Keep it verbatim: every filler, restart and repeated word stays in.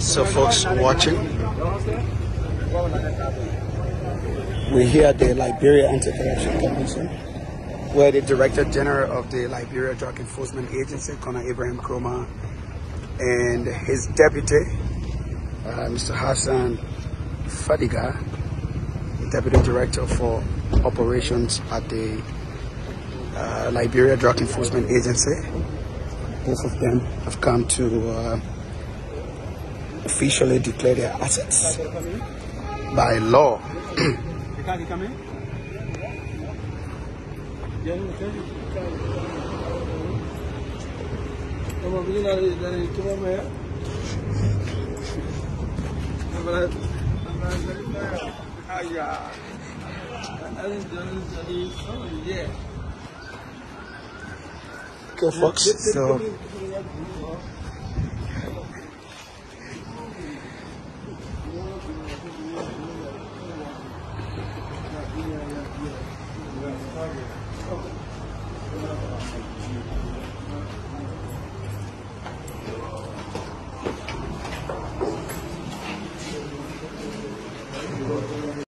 So folks watching, we're here at the Liberia Anti-Corruption Commission, where the Director General of the Liberia Drug Enforcement Agency, Colonel Ibrahim Kromah, and his deputy, uh, Mister Hassan Fadiga, Deputy Director for Operations at the uh, Liberia Drug Enforcement Agency. Both of them have come to uh, officially declare their assets by law. Okay, folks, so